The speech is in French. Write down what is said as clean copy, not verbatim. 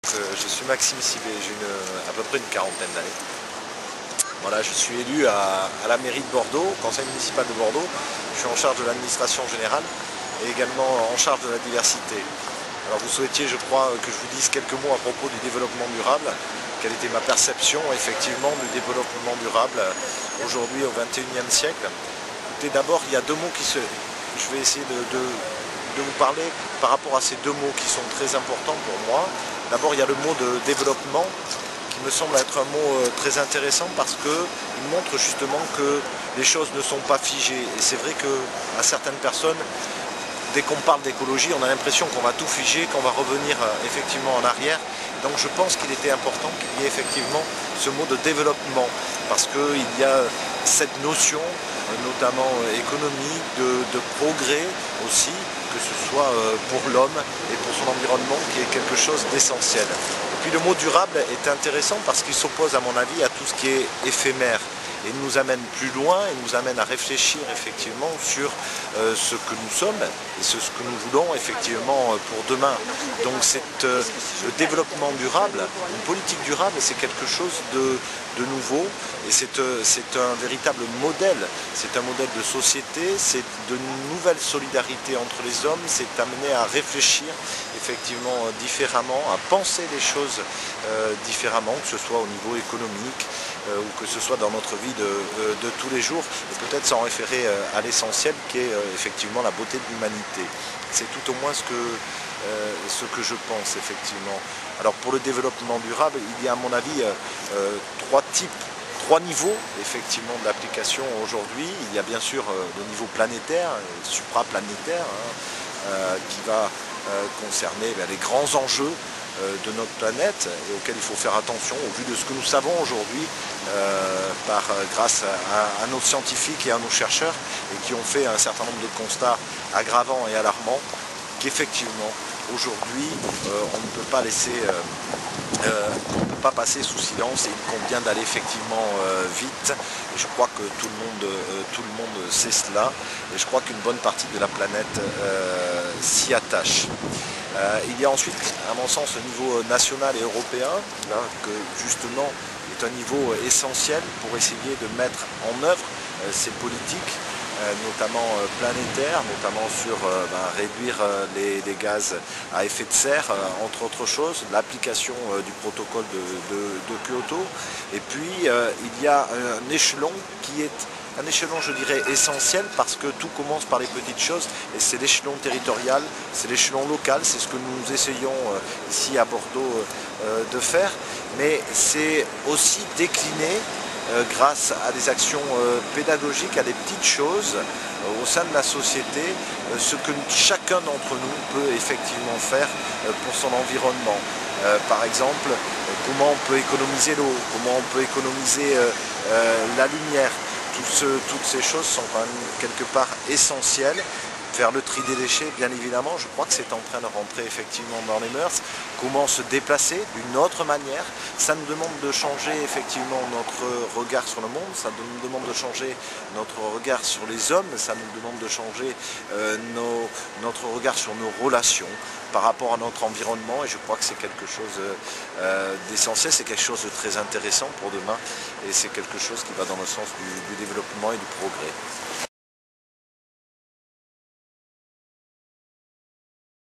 Je suis Maxime Sibé, j'ai à peu près une quarantaine d'années. Voilà, je suis élu à la mairie de Bordeaux, au conseil municipal de Bordeaux. Je suis en charge de l'administration générale et également en charge de la diversité. Alors vous souhaitiez, je crois, que je vous dise quelques mots à propos du développement durable. Quelle était ma perception effectivement du développement durable aujourd'hui au XXIe siècle. Écoutez, d'abord, il y a deux mots je vais essayer de vous parler par rapport à ces deux mots qui sont très importants pour moi. D'abord, il y a le mot de développement qui me semble être un mot très intéressant parce qu'il montre justement que les choses ne sont pas figées. Et c'est vrai qu'à certaines personnes, dès qu'on parle d'écologie, on a l'impression qu'on va tout figer, qu'on va revenir effectivement en arrière. Donc je pense qu'il était important qu'il y ait effectivement ce mot de développement parce qu'il y a cette notion, notamment économique, de progrès aussi, que ce soit pour l'homme et pour son environnement, qui est quelque chose d'essentiel. Et puis le mot durable est intéressant parce qu'il s'oppose à mon avis à tout ce qui est éphémère. Et il nous amène plus loin, il nous amène à réfléchir effectivement sur ce que nous sommes et ce que nous voulons effectivement pour demain. Donc le développement durable, une politique durable, c'est quelque chose de nouveau et c'est un véritable modèle. C'est un modèle de société, c'est de nouvelles solidarités entre les hommes, c'est amener à réfléchir effectivement différemment, à penser les choses différemment, que ce soit au niveau économique ou que ce soit dans notre vie de tous les jours, et peut-être s'en référer à l'essentiel qui est effectivement la beauté de l'humanité. C'est tout au moins ce que je pense effectivement. Alors pour le développement durable, il y a à mon avis trois niveaux effectivement d'application aujourd'hui. Il y a bien sûr le niveau planétaire, supraplanétaire, qui va concerner les grands enjeux de notre planète et auxquels il faut faire attention au vu de ce que nous savons aujourd'hui grâce à nos scientifiques et à nos chercheurs et qui ont fait un certain nombre de constats aggravants et alarmants qu'effectivement aujourd'hui on ne peut pas passer sous silence et il convient d'aller effectivement vite. Et je crois que tout le monde sait cela et je crois qu'une bonne partie de la planète s'y attache. Il y a ensuite, à mon sens, le niveau national et européen, là, que justement est un niveau essentiel pour essayer de mettre en œuvre ces politiques, notamment planétaires, notamment sur réduire les gaz à effet de serre, entre autres choses, l'application du protocole de Kyoto. Et puis, il y a un échelon qui est un échelon, je dirais, essentiel parce que tout commence par les petites choses et c'est l'échelon territorial, c'est l'échelon local, c'est ce que nous essayons ici à Bordeaux de faire, mais c'est aussi décliné grâce à des actions pédagogiques, à des petites choses au sein de la société, ce que chacun d'entre nous peut effectivement faire pour son environnement. Par exemple, comment on peut économiser l'eau, comment on peut économiser la lumière. Toutes ces choses sont quand même quelque part essentielles. Faire le tri des déchets, bien évidemment, je crois que c'est en train de rentrer effectivement dans les mœurs. Comment se déplacer d'une autre manière, ça nous demande de changer effectivement notre regard sur le monde, ça nous demande de changer notre regard sur les hommes, ça nous demande de changer notre regard sur nos relations par rapport à notre environnement et je crois que c'est quelque chose d'essentiel, c'est quelque chose de très intéressant pour demain et c'est quelque chose qui va dans le sens du développement et du progrès.